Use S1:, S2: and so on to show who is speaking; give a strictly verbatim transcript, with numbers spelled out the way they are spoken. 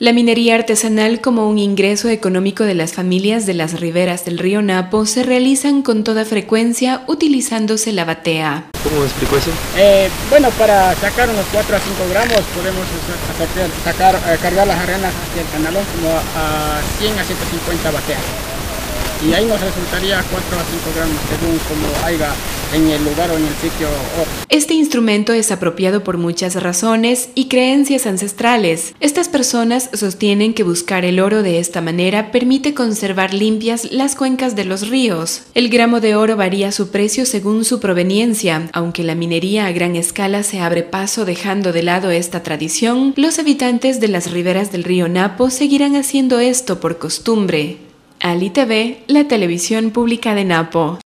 S1: La minería artesanal como un ingreso económico de las familias de las riberas del río Napo se realizan con toda frecuencia utilizándose la batea.
S2: ¿Cómo me explico eso?
S3: Eh, bueno, para sacar unos cuatro a cinco gramos podemos sacar, sacar eh, cargar las arenas hacia el canalón como a cien a ciento cincuenta bateas. Y ahí nos resultaría cuatro a cinco gramos según como haya en el lugar o en el sitio.
S1: Este instrumento es apropiado por muchas razones y creencias ancestrales. Estas personas sostienen que buscar el oro de esta manera permite conservar limpias las cuencas de los ríos. El gramo de oro varía su precio según su proveniencia. Aunque la minería a gran escala se abre paso dejando de lado esta tradición, los habitantes de las riberas del río Napo seguirán haciendo esto por costumbre. Ali T V, la televisión pública de Napo.